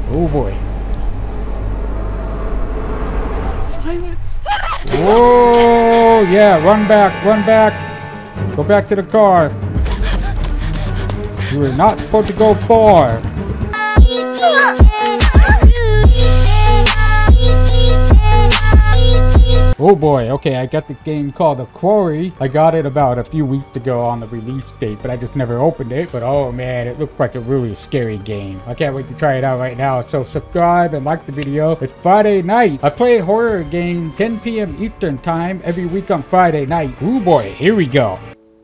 Oh boy. Silas. Oh yeah, run back, run back. Go back to the car. You were not supposed to go far. Oh boy, okay, I got the game called the Quarry. I got it about a few weeks ago on the release date, but I just never opened it. But oh man, it looks like a really scary game. I can't wait to try it out right now. So subscribe and like the video. It's Friday night. I play horror games 10 p.m. Eastern time every week on Friday night. Oh boy, here we go.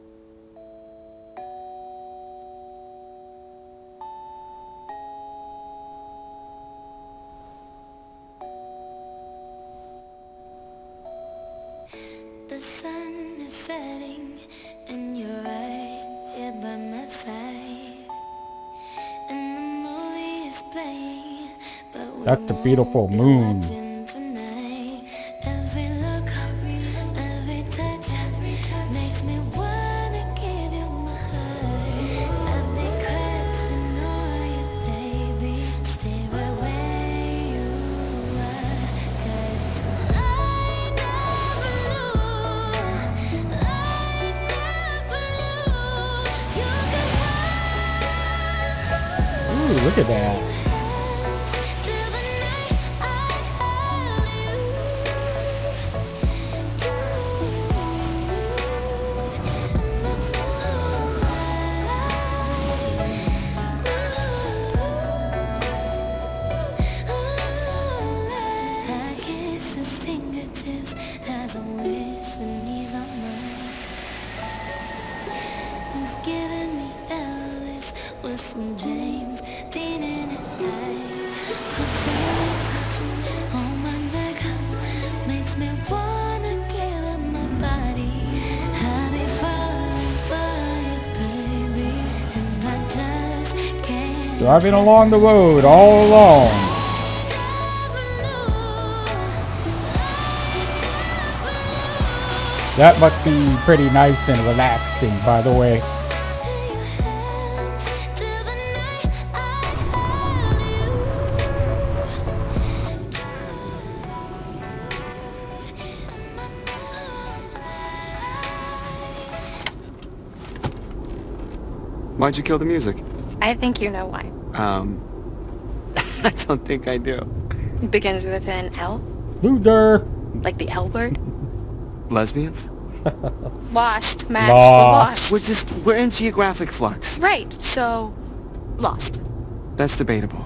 The sun is setting and you're right here by my side, and the movie is playing, but That's the beautiful moon. tonight. Every look, every touch makes me wanna give you my heart. I've been crashing on you, baby. Stay right where you are, 'cause I never knew, you could Ooh, look at that. From James Dean and I, on my neck makes me wanna give up my body. I've been falling for you, baby, and I just can't. Driving along the road all alone. That must be pretty nice and relaxing, by the way. Why'd you kill the music? I think you know why. I don't think I do. It begins with an L, Loser. like the L word. Lesbians? Lost, Max, Lost. we're lost. We're in geographic flux. Right, so, lost. That's debatable.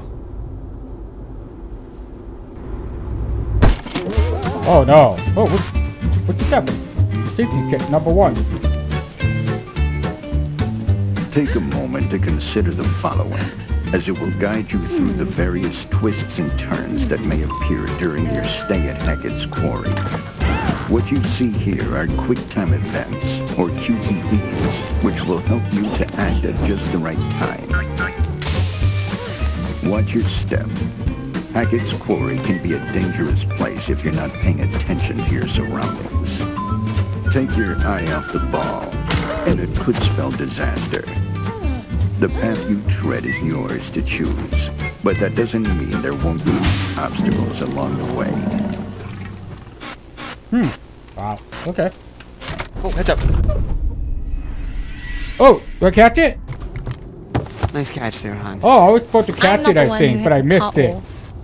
Oh no. Oh, what's happening? Safety check number 1. Take a moment to consider the following, as it will guide you through the various twists and turns that may appear during your stay at Hackett's Quarry. What you see here are quick-time events, or QTEs, which will help you to act at just the right time. Watch your step. Hackett's Quarry can be a dangerous place if you're not paying attention to your surroundings. Take your eye off the ball, and it could spell disaster. The path you tread is yours to choose, but that doesn't mean there won't be obstacles along the way. Wow. Okay. Oh, heads up. Oh, do I catch it? Nice catch there, hon. Oh, I was supposed to I'm catch not it, the I one think, who but I hit the missed it. pothole.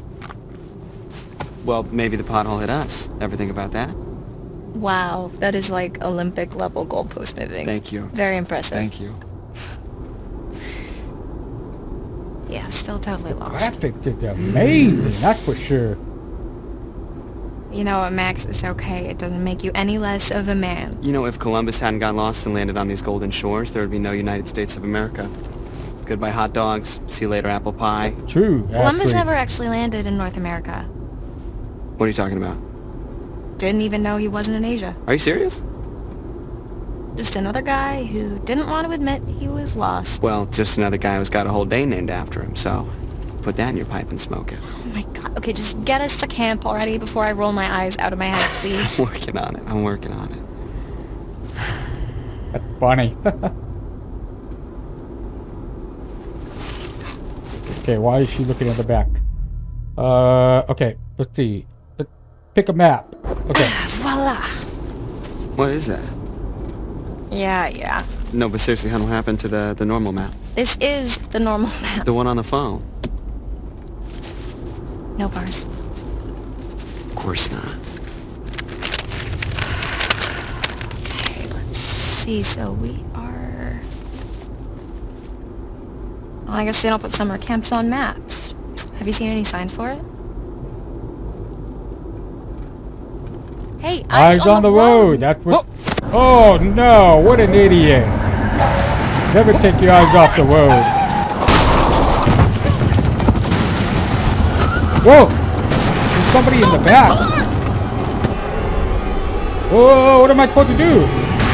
Well, maybe the pothole hit us. Ever think about that? Wow, that is like Olympic level goalpost moving. Thank you. Very impressive. Thank you. Yeah, still totally lost. Graphics is amazing, that's for sure. You know what, Max? It's okay. It doesn't make you any less of a man. You know, if Columbus hadn't got lost and landed on these golden shores, there would be no United States of America. Goodbye hot dogs. See you later apple pie. True, Columbus actually. never actually landed in North America. What are you talking about? Didn't even know he wasn't in Asia. Are you serious? Just another guy who didn't want to admit he was lost. Well, just another guy who's got a whole day named after him, so put that in your pipe and smoke it. Oh my god. Okay, just get us to camp already before I roll my eyes out of my head, please. I'm working on it. I'm working on it. That's funny. Okay, why is she looking at the back? Okay. Let's see. Let's pick a map. Okay. Voila. What is that? Yeah. No, but seriously, what happened to the normal map? This is the normal map. The one on the phone? No bars. Of course not. Okay, let's see. So we are... Well, I guess they don't put summer camps on maps. Have you seen any signs for it? Hey, Eyes on the road. That's what... Oh, no. What an idiot. Never take your eyes off the road. Whoa! There's somebody in the back. Whoa, what am I supposed to do?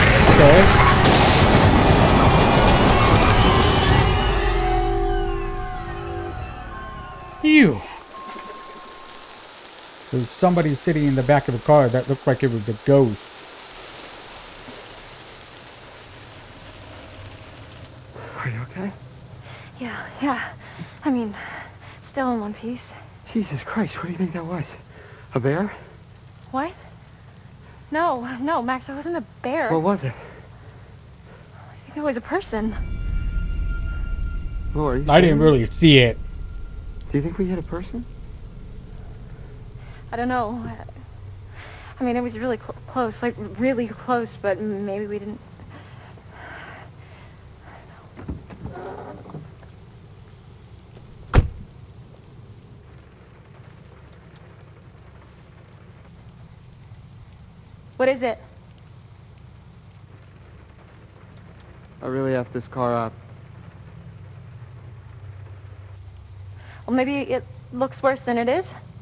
Okay. Phew. There's somebody sitting in the back of the car that looked like it was the ghost. Are you okay? Yeah. I mean, still in one piece. Jesus Christ, what do you think that was? A bear? What? No, Max, it wasn't a bear. What was it? I think it was a person. Lori? I didn't really see it. Do you think we hit a person? I don't know. I mean, it was really close, like really close, but maybe we didn't... What is it? I really effed this car up. Well, maybe it looks worse than it is.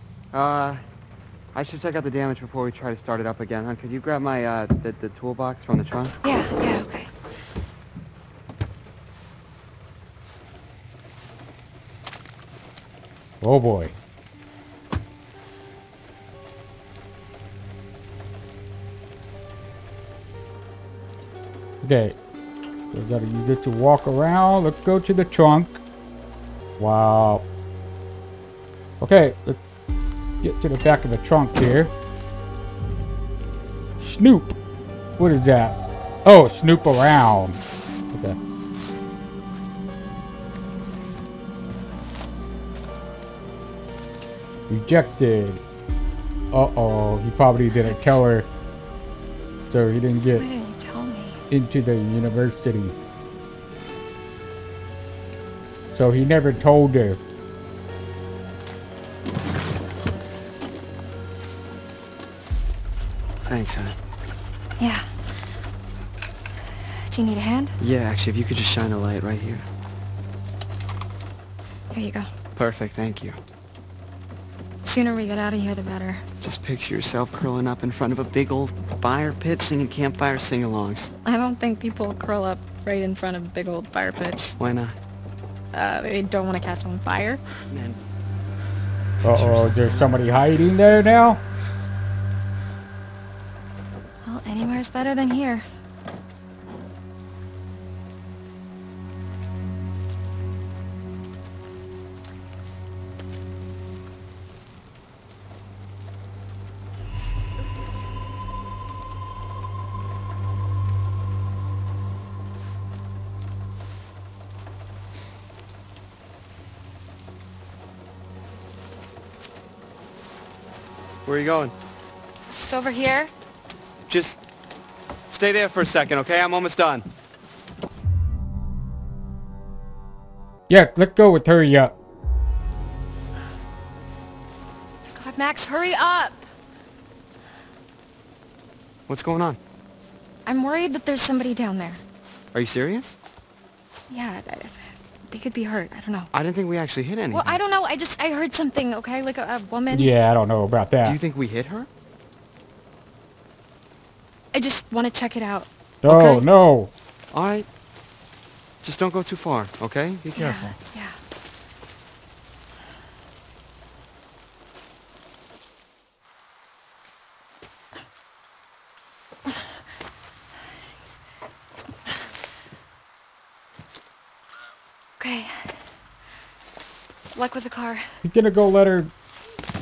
I should check out the damage before we try to start it up again, huh? Could you grab my, the toolbox from the trunk? Yeah, okay. Oh boy. Okay. So we gotta use it to walk around. Let's go to the trunk. Wow. Okay, let's get to the back of the trunk here. Snoop. What is that? Oh, snoop around. Okay. Rejected. Uh-oh. He probably didn't tell her. So he didn't get Why didn't you tell me? into the university. So he never told her. Thanks, huh? Yeah. Do you need a hand? Yeah, actually, if you could just shine a light right here. Here you go. Perfect, thank you. Sooner we get out of here, the better. Just picture yourself curling up in front of a big old fire pit singing campfire sing-alongs. I don't think people curl up right in front of big old fire pits. Why not? They don't want to catch on fire. Man, Uh-oh, there's somebody hiding there now? Well, anywhere's better than here. where are you going? Just over here. Just stay there for a second, okay? I'm almost done. Yeah, let's go with hurry up. God, Max, hurry up! What's going on? I'm worried that there's somebody down there. Are you serious? Yeah, they could be hurt. I don't know. I didn't think we actually hit anything. Well, I don't know. I heard something, okay? Like a woman. Yeah, I don't know about Do that. you think we hit her? I just want to check it out. Oh, Okay. no. All right. Just don't go too far, okay? Be careful. Yeah. Okay. Luck with the car. He's gonna go let her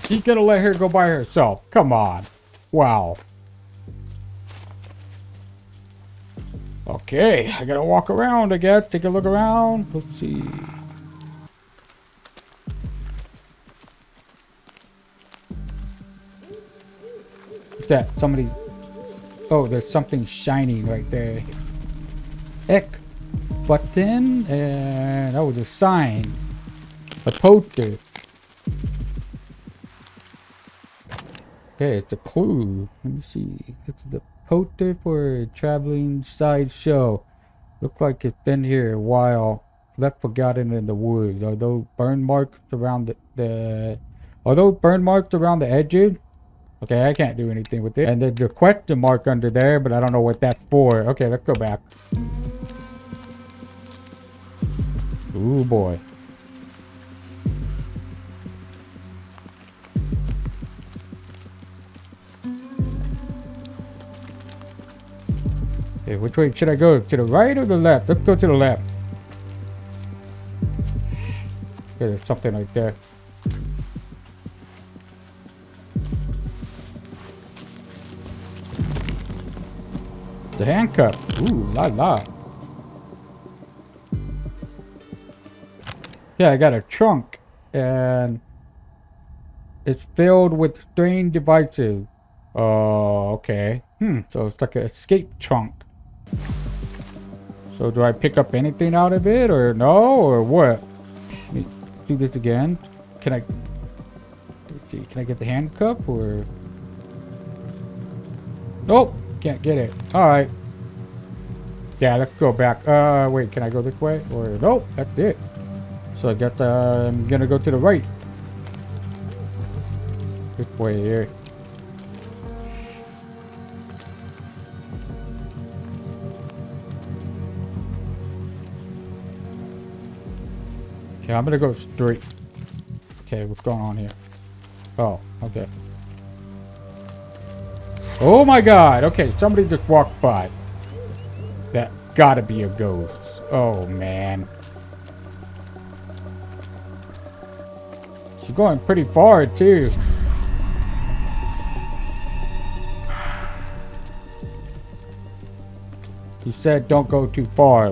He gonna let her go by herself. Come on. Wow. Okay, I gotta walk around, I guess. Take a look around. Let's see. What's that? Somebody... Oh, there's something shining right there. X button, and oh, the sign. A poster. Okay, it's a clue. Let me see. It's the poster for a traveling sideshow. Look like it's been here a while. Left forgotten in the woods. Are those burn marks around Are those burn marks around the edges? Okay, I can't do anything with it. And there's a question mark under there, but I don't know what that's for. Okay, let's go back. Ooh, boy. Okay, which way should I go? To the right or the left? Let's go to the left. Okay, there's something right there. The handcuff. Ooh, la la. Yeah, I got a trunk. And it's filled with strange devices. Oh, okay. So it's like an escape trunk. So do I pick up anything out of it or no? Or what? Let me do this again. Can I get the handcuff or? Nope. Can't get it. Alright. Yeah, let's go back. Wait, can I go this way? Or nope, that's it. So I got I'm gonna go to the right. This way here. Okay, I'm gonna go straight. Okay, what's going on here? Oh, okay. Oh my god, okay, somebody just walked by. That gotta be a ghost. Oh man. She's going pretty far too. He said don't go too far.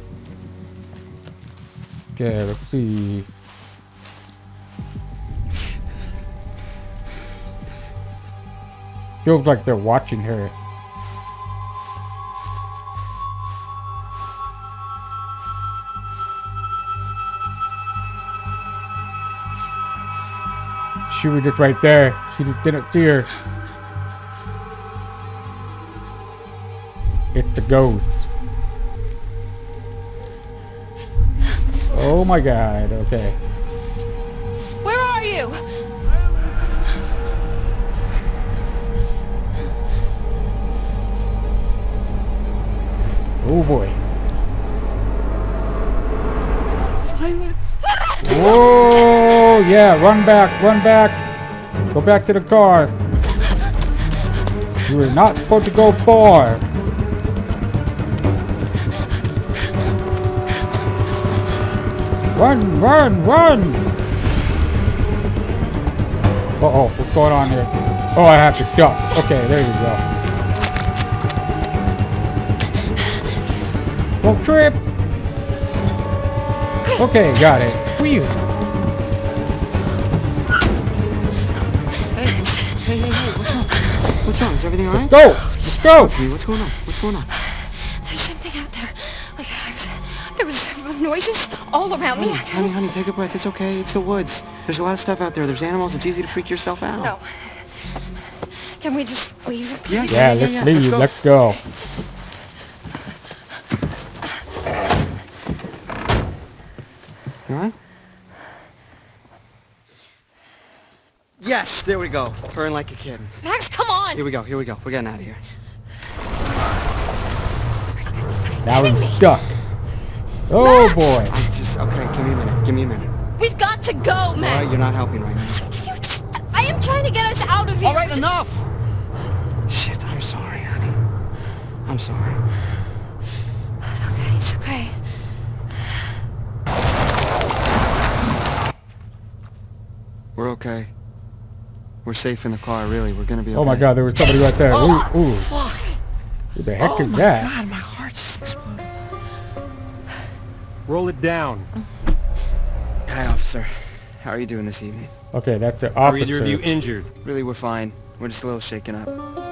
Okay, let's see. Feels like they're watching her. She was just right there. She just didn't see her. It's a ghost. Oh my god, okay. Where are you? Oh boy. Silas. Whoa, yeah, run back, run back. Go back to the car. You were not supposed to go far. Run, run, run! Uh-oh, what's going on here? Oh, I have to duck. Okay, there you go. Don't trip! Okay, got it. Whew. Hey, what's wrong? Is everything alright? Go! Let's go! What's going on? What's going on? There's something out there. Like there was noises all around me. Honey, take a breath. It's okay. It's the woods. There's a lot of stuff out there. There's animals. It's easy to freak yourself out. No. Can we just leave? Yeah, let's leave. Let's go. You alright? Yes, there we go. Purring like a kid. Max, come on. Here we go. We're getting out of here. Now he's stuck. Oh boy. Okay, give me a minute. We've got to go, Max. Alright, you're not helping right now. I am trying to get us out of here. Alright, enough! Shit, I'm sorry, honey. I'm sorry. It's okay. We're okay. We're safe in the car, really. We're gonna be okay. Oh my god, there was somebody right there. Ooh, ooh. Fuck! Who the heck is my that? God, my heart just exploded. Roll it down. Hi, officer. How are you doing this evening? Okay, that's the Are either of you officer. injured? Really, we're fine. We're just a little shaken up.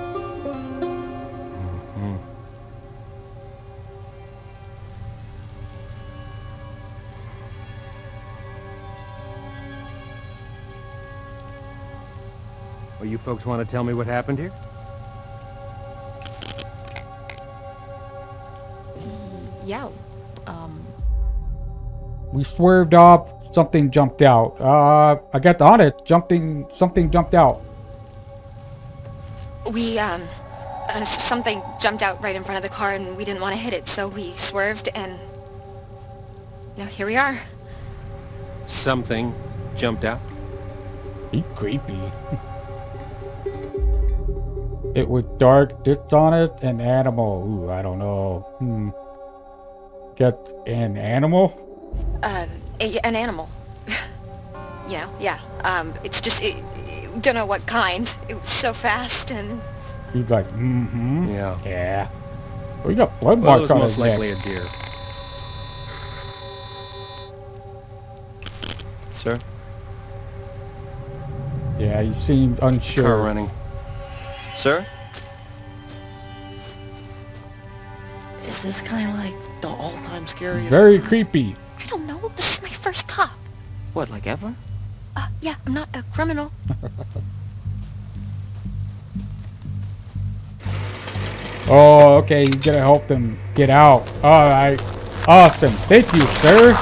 Well, you folks want to tell me what happened here? Yeah. We swerved off. Something jumped out. I got on it. Something jumped out. We, something jumped out right in front of the car and we didn't want to hit it, so we swerved and, here we are. Something jumped out. He's creepy. It was dark, dishonest, an animal. Ooh, I don't know. Get an animal? An animal. Yeah. It's just, don't know what kind. It was so fast and... He's like, Yeah. Yeah. Well, he got blood Well, it marks was on most his likely neck. a deer. Sir? Yeah, he seemed unsure. Car running. Sir? Is this kind of like the all-time scariest? Very creepy. I don't know. This is my first cop. What, like ever? Yeah, I'm not a criminal. Oh, okay, you gotta help them get out. Alright. Awesome. Thank you, sir.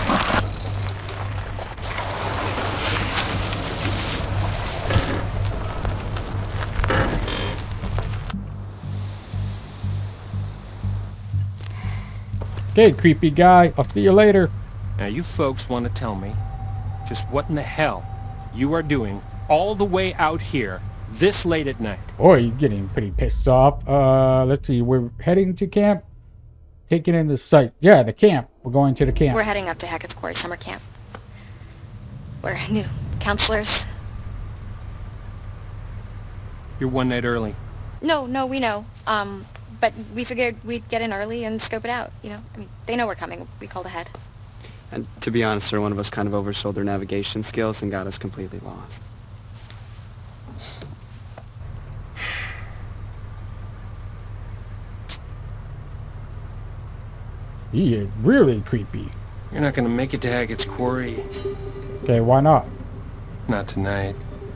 Okay, creepy guy. I'll see you later. Now, you folks want to tell me just what in the hell you are doing all the way out here this late at night? Boy, you're getting pretty pissed off. Let's see. We're heading to camp. Taking in the site. Yeah, the camp. We're going to the camp. We're heading up to Hackett's Quarry summer camp. We're new counselors. You're one night early. No, we know. But we figured we'd get in early and scope it out, they know we're coming. We called ahead. And to be honest, sir, one of us kind of oversold their navigation skills and got us completely lost. He is really creepy. You're not going to make it to Hackett's Quarry. Okay, why not? Not tonight.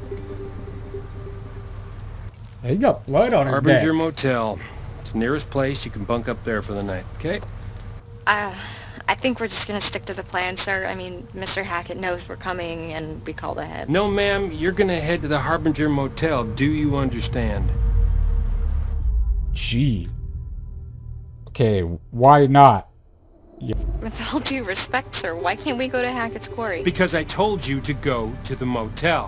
He got blood on his Harbinger neck. Motel. It's the nearest place. You can bunk up there for the night, okay? I think we're just gonna stick to the plan, sir. Mr. Hackett knows we're coming and we called ahead. No, ma'am. You're going to head to the Harbinger Motel. Do you understand? Gee. Okay, why not? With all due respect, sir, why can't we go to Hackett's Quarry? Because I told you to go to the motel.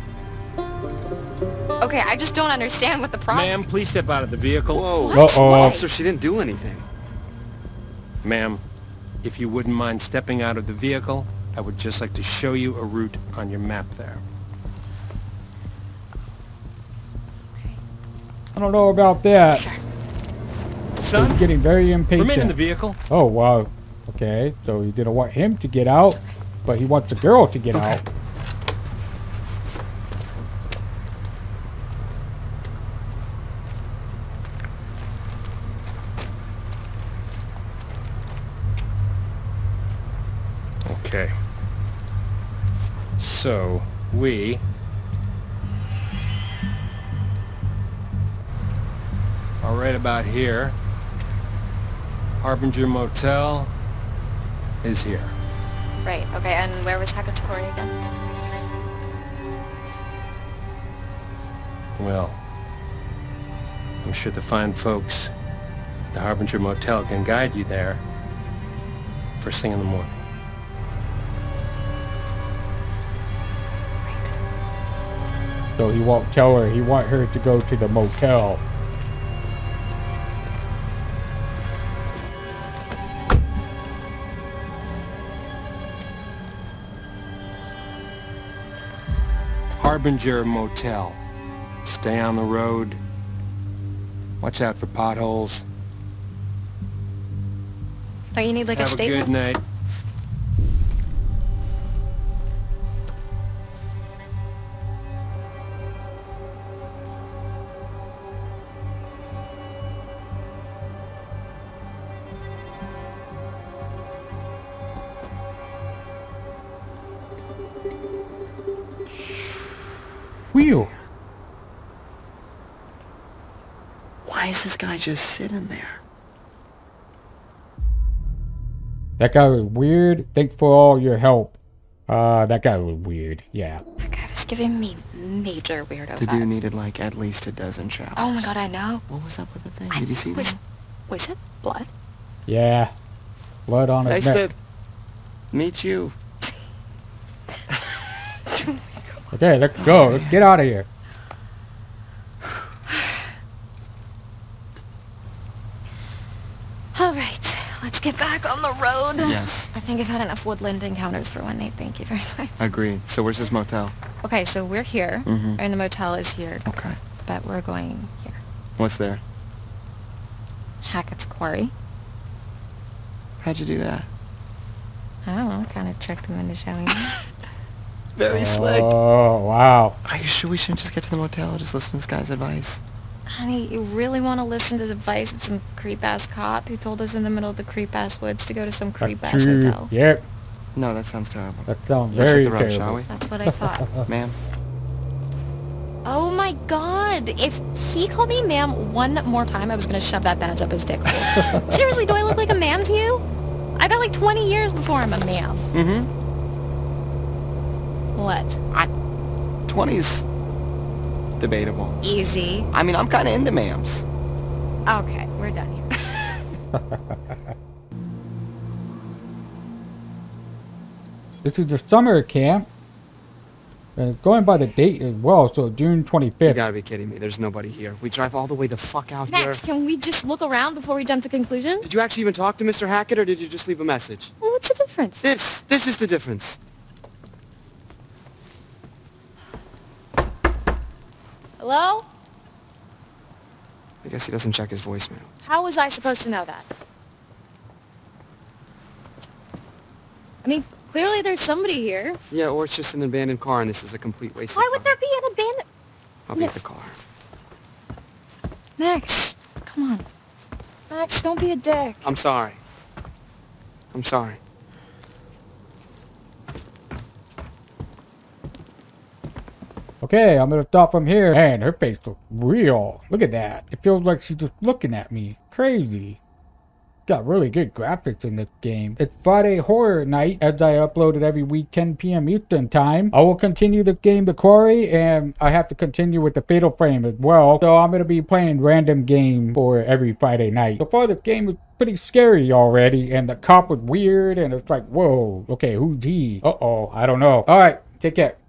Okay, I just don't understand what the problem... Ma'am, please step out of the vehicle. Whoa. What? Uh-oh. Officer, she didn't do anything. Ma'am, if you wouldn't mind stepping out of the vehicle, I would just like to show you a route on your map there. I don't know about that. Sure. Son, He's getting very impatient. remain in the vehicle. Oh, wow. Okay, so he didn't want him to get out, but he wants the girl to get out. Okay. So, we are right about here. Harbinger Motel is here. Right, okay, and where was Hackett's Quarry again? Well, I'm sure the fine folks at the Harbinger Motel can guide you there first thing in the morning. So he won't tell her. He want her to go to the motel. Harbinger Motel. Stay on the road. Watch out for potholes. Don't you need like Have a a statement? good night. Whew. Why is this guy just sitting there? That guy was weird. Thanks for all your help. That guy was weird. Yeah. That guy was giving me major weirdo The vibes. dude needed like at least a dozen showers. Oh my god, I know. What was up with the thing? Did you see that? Was it blood? Yeah. Blood on his Nice neck. to meet you. Okay, let's go. Let's get out of here. Alright, let's get back on the road. Yes. I think I've had enough woodland encounters for one night. Thank you very much. Agreed. So where's this motel? Okay, so we're here, Mhm. and the motel is here, Okay. but we're going here. What's there? Hackett's Quarry. How'd you do that? I don't know, kind of tricked him into showing me. Very slick. Oh, wow. Are you sure we shouldn't just get to the motel and just listen to this guy's advice? Honey, you really want to listen to the advice of some creep-ass cop who told us in the middle of the creep-ass woods to go to some creep-ass True. hotel? Yep. No, that sounds terrible. That sounds Let's very hit the road, shall terrible. we? That's what I thought. Ma'am? Oh my god, if he called me ma'am one more time, I was going to shove that badge up his dick hole. Seriously, do I look like a ma'am to you? I got like 20 years before I'm a ma'am. Mm-hmm. What? 20's debatable. Easy. I mean, I'm kind of into ma'ams. Okay, we're done here. This is the summer camp. And it's going by the date as well, so June You 25th. gotta be kidding me. There's nobody here. We drive all the way the fuck out here. Max, can we just look around before we jump to conclusions? Did you actually even talk to Mr. Hackett, or did you just leave a message? Well, what's the difference? This is the difference. Hello? I guess he doesn't check his voicemail. How was I supposed to know that? I mean, clearly there's somebody here. Yeah, or it's just an abandoned car, and this is a complete waste Why of would time. there be an abandoned... I'll be at the car. Max, come on. Max, don't be a dick. I'm sorry. I'm sorry. Okay, I'm gonna stop from here. Man, her face looks real. Look at that. It feels like she's just looking at me. Crazy. Got really good graphics in this game. It's Friday Horror Night, as I upload it every week, 10 p.m. Eastern Time. I will continue the game, The Quarry, and I have to continue with the Fatal Frame as well. So I'm going to be playing random game for every Friday night. So far, the game is pretty scary already, and the cop was weird, and it's like, whoa, okay, who's he? Uh-oh, I don't know. All right, take care.